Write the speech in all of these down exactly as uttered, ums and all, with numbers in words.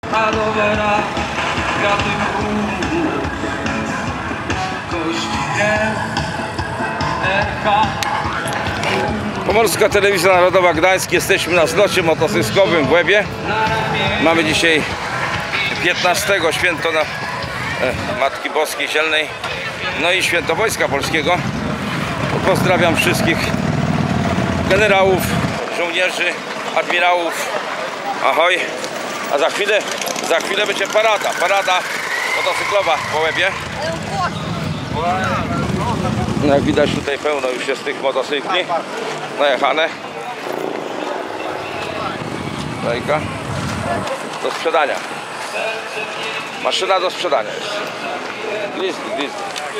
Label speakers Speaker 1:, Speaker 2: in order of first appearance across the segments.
Speaker 1: a do wera kwiaty kół, kości echa.
Speaker 2: Pomorska Telewizja Narodowa Gdańsk. Jesteśmy na zlocie motocyklowym w Łebie. Mamy dzisiaj piętnastego święto na e, Matki Boskiej Zielnej, no i święto Wojska Polskiego. Pozdrawiam wszystkich generałów, żołnierzy, admirałów. Ahoj. A za chwilę, za chwilę będzie parada, parada motocyklowa po Łebie. No jak widać, tutaj pełno już jest tych motocykli najechane. Lejka do sprzedania. Maszyna do sprzedania jest. Grizzly, Grizzly.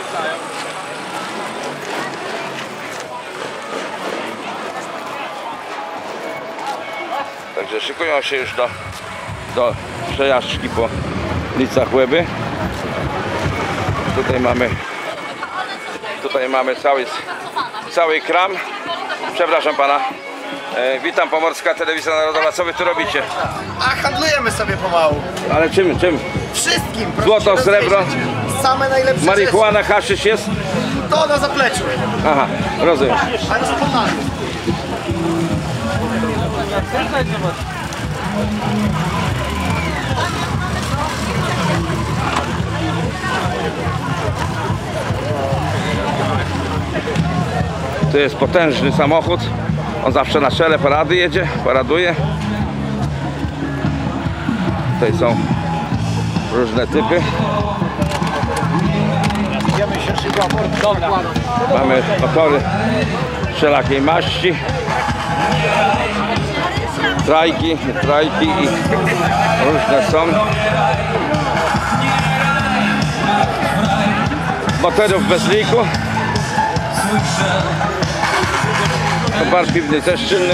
Speaker 2: Także szykują się już do, do przejażdżki po ulicach Łeby. Tutaj mamy Tutaj mamy cały, cały kram. Przepraszam pana. E, witam, Pomorska Telewizja Narodowa. Co wy tu robicie?
Speaker 3: A handlujemy sobie pomału.
Speaker 2: Ale czym? Czym?
Speaker 3: Wszystkim.
Speaker 2: Złoto, srebro?
Speaker 3: Same najlepsze
Speaker 2: Marihuana, haszysz jest?
Speaker 3: rzeczy. To na zapleczu.
Speaker 2: Aha, rozumiem.
Speaker 3: A już podamy.
Speaker 2: To jest potężny samochód. On zawsze na czele parady jedzie, paraduje. Tutaj są różne typy. Mamy motory wszelakiej maści. Trajki, trajki i różne są. Motorów bez liku. Bar piwny też czynny.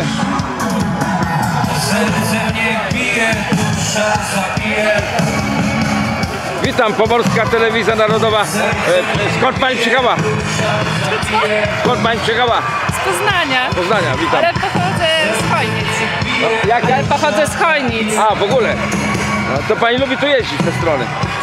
Speaker 2: Witam, Pomorska Telewizja Narodowa. Skąd pani przyjechała? Skąd pani przyjechała?
Speaker 4: Z Poznania.
Speaker 2: Poznania, witam.
Speaker 4: Ale pochodzę z Chojnic.
Speaker 2: No, jak?
Speaker 4: Ale pochodzę z Chojnic.
Speaker 2: A, w ogóle. No, to pani lubi tu jeździć te strony.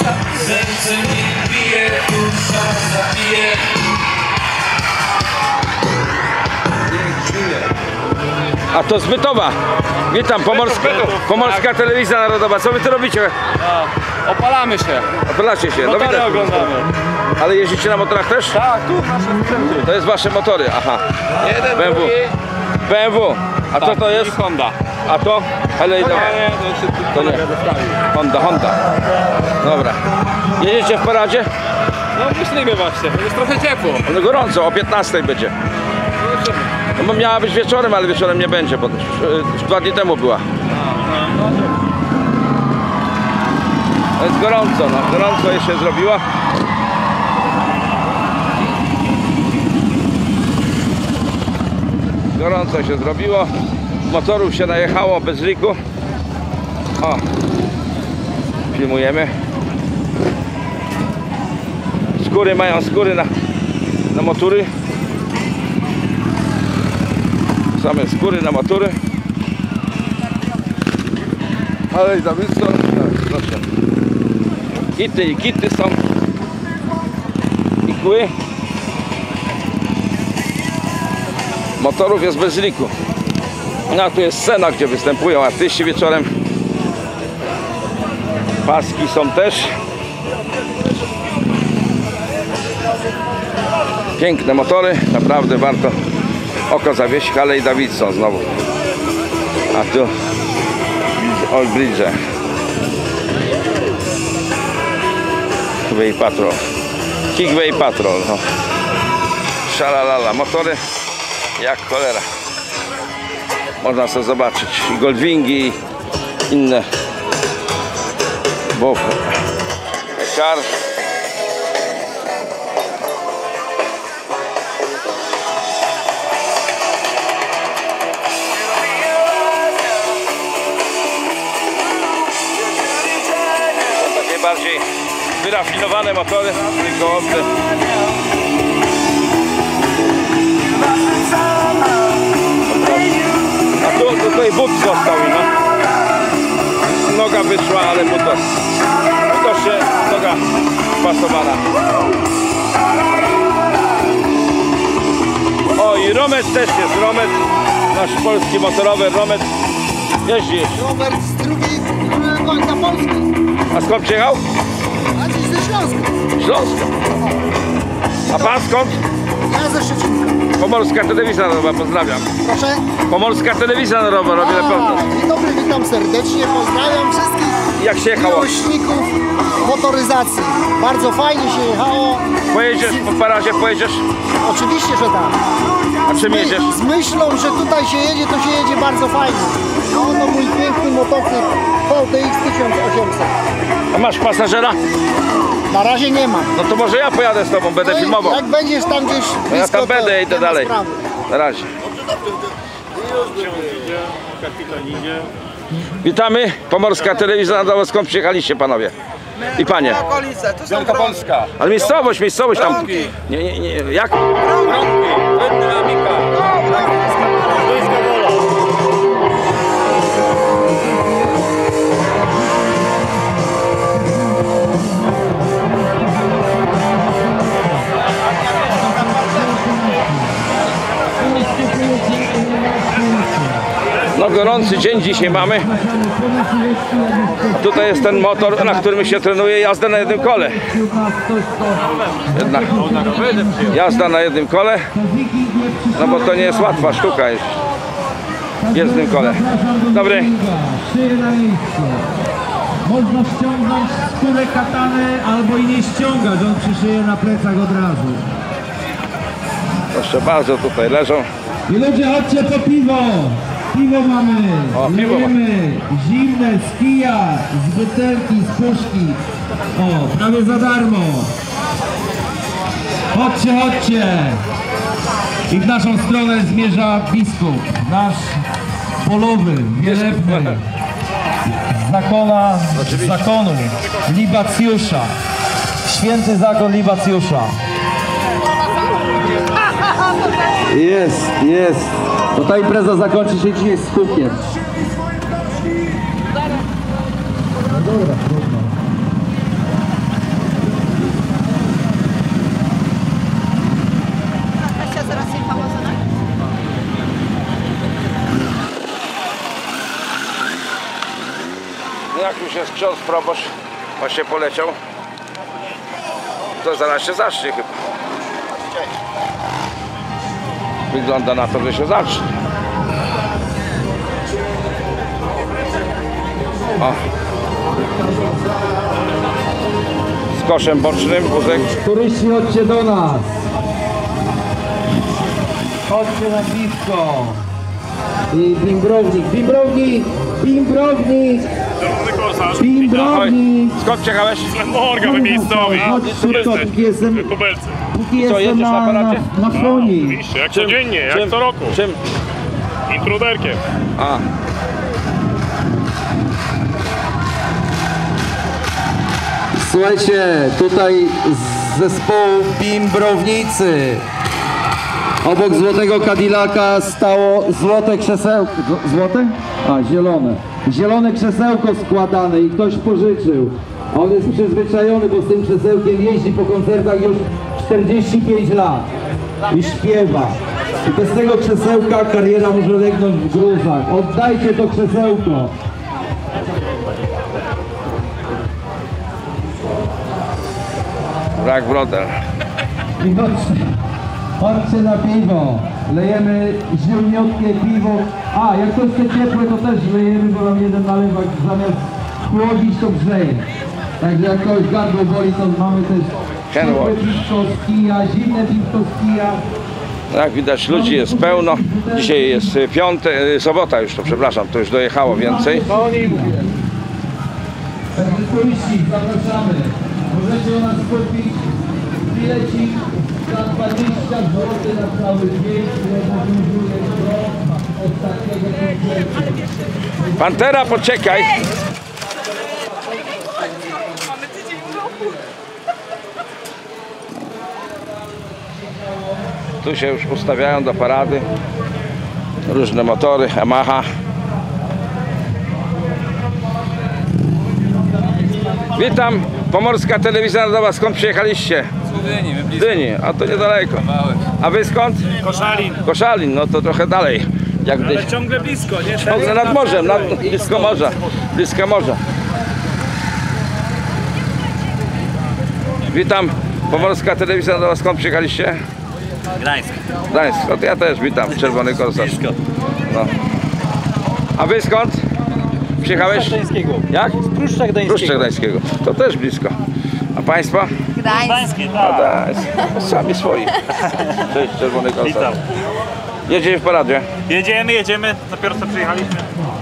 Speaker 2: A to z Bytowa. Witam, Pomorska, Pomorska Telewizja Narodowa. Co wy tu robicie?
Speaker 5: A, opalamy się.
Speaker 2: Opalacie się.
Speaker 5: Motory
Speaker 2: no widać.
Speaker 5: oglądamy.
Speaker 2: Ale jeździcie na motorach też?
Speaker 5: Tak, tu nasze sprzęty.
Speaker 2: To jest wasze motory, aha.
Speaker 5: Jeden,
Speaker 2: B M W.
Speaker 5: drugi.
Speaker 2: B M W. A co
Speaker 5: Tak,
Speaker 2: to
Speaker 5: i
Speaker 2: jest?
Speaker 5: Honda.
Speaker 2: A to? Hele,
Speaker 5: To
Speaker 2: to,
Speaker 5: nie, nie, to się
Speaker 2: to nie. Honda, Honda. Dobra. Jedziecie w paradzie?
Speaker 5: No myślimy właśnie, jest trochę ciepło.
Speaker 2: No gorąco, o piętnastej będzie. No bo miała być wieczorem, ale wieczorem nie będzie, bo już dwa dni temu była. Jest gorąco, no gorąco jej się zrobiło. Gorąco się zrobiło. Motorów się najechało bez liku. O, filmujemy. Skóry mają skóry na, na motory. Same skóry na motory. Ale i Davidson, proszę. Kity i kity są. I kły. Motorów jest bez liku. No tu jest scena, gdzie występują artyści wieczorem. Paski są też. Piękne motory, naprawdę warto oko zawiesić. Harley Davidson znowu. A tu Old Bridge. Kickway Patrol. Kickway Patrol. No. Szalalala. Motory jak cholera. Można sobie zobaczyć. I Goldwingi, i inne. Bow. Kar. Bardziej wyrafinowane motory, tylko ostre. A tu tutaj but został, no. noga wyszła, ale po to, to się noga pasowana. O, i Romet też jest, Romet, nasz polski motorowy Romet jeździ.
Speaker 3: Robert z drugiej końca Polski.
Speaker 2: A skąd przyjechał?
Speaker 3: A dziś ze Śląska.
Speaker 2: Śląska. A pan skąd?
Speaker 3: Ja ze Szczecinka.
Speaker 2: Pomorska Telewizja Narodowa, pozdrawiam.
Speaker 3: Proszę.
Speaker 2: Pomorska Telewizja Narodowa, robię reportaż.
Speaker 3: A, dzień dobry, witam serdecznie. Pozdrawiam wszystkich
Speaker 2: Jak się jechało?
Speaker 3: miłośników motoryzacji. Bardzo fajnie się jechało.
Speaker 2: Pojedziesz, po paradzie pojedziesz?
Speaker 3: Oczywiście, że tak.
Speaker 2: A czym jedziesz?
Speaker 3: Z myślą, że tutaj się jedzie, to się jedzie bardzo fajnie. No to mój piękny motocykl V T X tysiąc osiemset.
Speaker 2: A masz pasażera?
Speaker 3: Na razie nie mam.
Speaker 2: No to może ja pojadę z tobą, będę
Speaker 3: No i
Speaker 2: filmował.
Speaker 3: jak będziesz tam gdzieś blisko,
Speaker 2: No ja tam
Speaker 3: to
Speaker 2: będę, idę
Speaker 3: nie ma
Speaker 2: dalej.
Speaker 3: sprawy.
Speaker 2: Na razie. Witamy, Pomorska Telewizja Narodowa. Skąd przyjechaliście panowie? I panie?
Speaker 1: Okolice, to są
Speaker 5: Wielkopolska.
Speaker 2: Ale miejscowość, miejscowość tam.
Speaker 1: Wronki.
Speaker 2: Nie, nie, nie. Jak?
Speaker 5: Bronki. Dynamika.
Speaker 2: No gorący dzień dzisiaj mamy. Tutaj jest ten motor, na którym się trenuje jazda na jednym kole. Jednak jazda na jednym kole, no bo to nie jest łatwa sztuka jest w jednym kole. Dobry.
Speaker 6: Można ściągnąć skórę katany albo i nie ściągać, on przyszyje na plecach od razu.
Speaker 2: Proszę bardzo, tutaj leżą.
Speaker 6: I ludzie, chodźcie po piwo! Piwo mamy!
Speaker 2: O, piwo
Speaker 6: Lejemy zimne z kija, z butelki, z puszki. O, prawie za darmo. Chodźcie, chodźcie! I w naszą stronę zmierza biskup, nasz polowy, wielebny. Z zakona, z zakonu Libacjusza. Święty zakon Libacjusza. Jest, jest. To ta impreza zakończy się dzisiaj z hukiem. No dobra, trudno.
Speaker 4: Kasia zaraz jechała za nami.
Speaker 2: No jak już jest ksiądz proboszcz, właśnie poleciał, to zaraz się zacznie chyba. Wygląda na to, że się zacznie. O. Z koszem bocznym wózek.
Speaker 6: Turyści, chodźcie do nas. Chodźcie na piwko. I bimbrownik, bimbrownik, bimbrownik,
Speaker 2: Oj,
Speaker 6: bimbrownik.
Speaker 2: skąd przyjechałeś?
Speaker 7: Morgamy miejscowi.
Speaker 6: Chodź szybko, póki jestem,
Speaker 7: Kubelcy.
Speaker 6: póki
Speaker 2: Co,
Speaker 6: jestem
Speaker 2: jedziesz na
Speaker 6: na, na,
Speaker 2: paradzie?
Speaker 6: na foni.
Speaker 7: Oczywiście, jak codziennie, jak co roku.
Speaker 2: Czym?
Speaker 7: Intruderkiem.
Speaker 2: A.
Speaker 6: Słuchajcie, tutaj z zespołu Bimbrownicy. Obok złotego Cadillaca stało złote krzesełko. Złote? A, zielone. Zielone krzesełko składane i ktoś pożyczył. A on jest przyzwyczajony, bo z tym krzesełkiem jeździ po koncertach już czterdzieści pięć lat. I śpiewa. I bez tego krzesełka kariera może legnąć w gruzach. Oddajcie to krzesełko.
Speaker 2: Brak brodel.
Speaker 6: I chodźcie, chodźcie na piwo. Lejemy zielniutkie piwo. A, jak to chce ciepłe, to też lejemy, bo nam jeden nalewak zamiast chłodzić, to grzeje. Także jak kogoś gardło boli, to mamy też
Speaker 2: Kenwood.
Speaker 6: ciepłe piwko z kija, zimne piwko z kija.
Speaker 2: Jak widać, ludzi jest pełno. Dzisiaj jest piątek, sobota już to, przepraszam, to już dojechało więcej.
Speaker 6: Także turyści, zapraszamy. Możecie u nas kupić bilecik za dwadzieścia złotych na cały dzień, które nawiązuje do ostatniego koncertu.
Speaker 2: Pantera, poczekaj. Tu się już ustawiają do parady różne motory, Yamaha. Witam, Pomorska Telewizja Narodowa, skąd przyjechaliście?
Speaker 5: Z Dyni, my
Speaker 2: Z
Speaker 5: blisko.
Speaker 2: Dyni, a to niedaleko. A wy skąd?
Speaker 7: Koszalin.
Speaker 2: Koszalin, no to trochę dalej. Jak gdzieś,
Speaker 7: Ale ciągle blisko, nie?
Speaker 2: ciągle nad morzem, nad, blisko morza, blisko morza. Witam, Pomorska Telewizja Narodowa, skąd przyjechaliście?
Speaker 5: Gdańsk.
Speaker 2: Gdańsk, no to ja też witam, Czerwony Korsarz. No. A wy skąd? Przyjechałeś?
Speaker 5: Gdańskiego.
Speaker 2: Jak?
Speaker 5: Pruszczak
Speaker 2: Pruszczak Gdańskiego. To też blisko. A państwa?
Speaker 4: Gdańsk.
Speaker 5: Gdańskie,
Speaker 2: A
Speaker 5: tak.
Speaker 2: Gdańsk. Sami swoi. Cześć, Czerwony Korsarz.
Speaker 5: Witam.
Speaker 2: Jedziecie w paradzie?
Speaker 5: Jedziemy, jedziemy. Dopiero co przyjechaliśmy.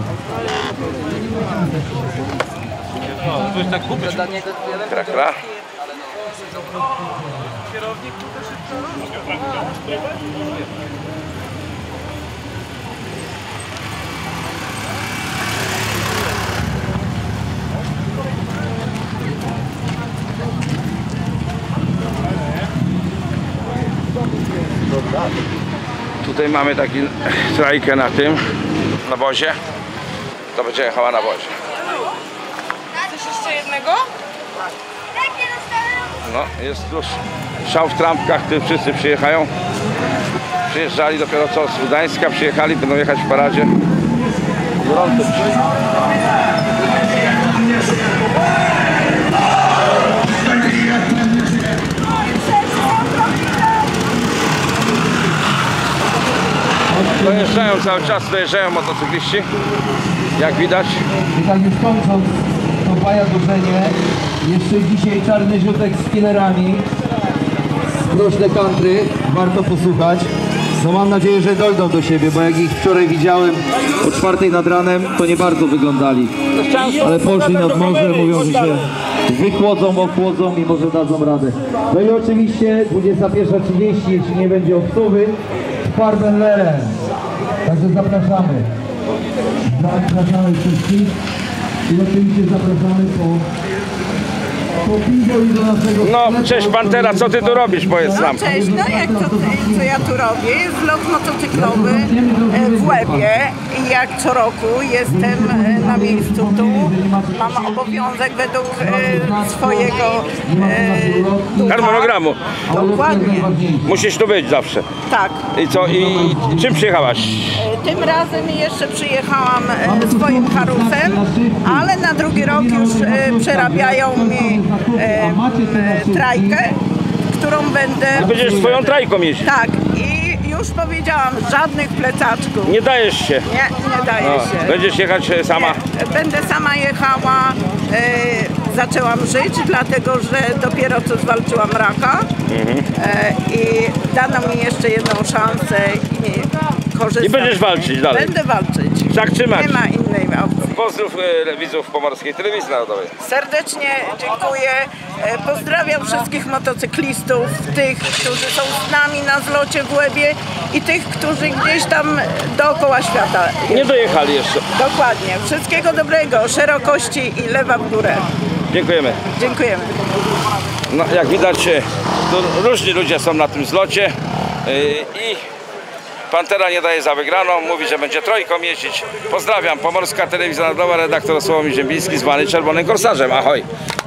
Speaker 2: Kra, kra. Tutaj mamy taki trajkę na tym, na wozie. To będzie jechała na wozie.
Speaker 4: Chcesz jeszcze jednego?
Speaker 2: No, jest już szał w trampkach, tu wszyscy przyjechają. Przyjeżdżali dopiero co z Gdańska, przyjechali, będą jechać w paradzie. Gorąco dzisiaj. Dojeżdżają cały czas, dojeżdżają motocykliści, jak widać.
Speaker 6: I tak już kończąc to bajadurzenie, jeszcze dzisiaj czarny ziutek z killerami z Groźne Country, warto posłuchać. No mam nadzieję, że dojdą do siebie, bo jak ich wczoraj widziałem o czwartej nad ranem, to nie bardzo wyglądali. Ale poszli nad morze, mówią, że się wychłodzą, ochłodzą i może dadzą radę. No i oczywiście dwudziesta pierwsza trzydzieści, jeśli nie będzie obsuwy, Farbenleren. Także zapraszamy. Zapraszamy wszystkich i oczywiście zapraszamy po, po piwo i do naszego
Speaker 2: No,
Speaker 6: sklepu.
Speaker 2: cześć Pantera, co ty tu robisz, powiedz nam.
Speaker 8: Cześć, no jak to, co ja tu robię? Jest lot motocyklowy e, w Łebie i jak co roku jestem e, na miejscu tu. Mam obowiązek według e, swojego e, ducha.
Speaker 2: Harmonogramu.
Speaker 8: Dokładnie,
Speaker 2: Musisz tu być zawsze.
Speaker 8: tak.
Speaker 2: I co, i czym przyjechałaś?
Speaker 8: E, Tym razem jeszcze przyjechałam e, swoim karusem, ale na drugi rok już e, przerabiają mi e, e, trajkę, którą będę...
Speaker 2: Będziesz swoją trajką jeździć.
Speaker 8: Tak, i już powiedziałam, żadnych plecaczków.
Speaker 2: Nie dajesz się.
Speaker 8: Nie, nie daje
Speaker 2: No,
Speaker 8: się.
Speaker 2: będziesz jechać e, sama.
Speaker 8: Nie, będę sama jechała. E, zaczęłam żyć, dlatego że dopiero co zwalczyłam raka. E, I dano mi jeszcze jedną szansę i korzystam.
Speaker 2: I będziesz walczyć dalej.
Speaker 8: Będę walczyć.
Speaker 2: Tak trzymać.
Speaker 8: Nie ma innej opcji.
Speaker 2: Pozdrów e, widzów Pomorskiej Telewizji Narodowej.
Speaker 8: Serdecznie dziękuję. E, Pozdrawiam wszystkich motocyklistów, tych, którzy są z nami na zlocie w Łebie i tych, którzy gdzieś tam dookoła świata.
Speaker 2: Nie dojechali jeszcze.
Speaker 8: Dokładnie. Wszystkiego dobrego, szerokości i lewa w górę.
Speaker 2: Dziękujemy.
Speaker 8: Dziękujemy.
Speaker 2: No, jak widać, e, tu różni ludzie są na tym zlocie e, i Pantera nie daje za wygraną, mówi, że będzie trojką jeździć. Pozdrawiam, Pomorska Telewizja Narodowa, redaktor Sławomir Ziembiński, zwany Czerwonym Korsarzem. Ahoj!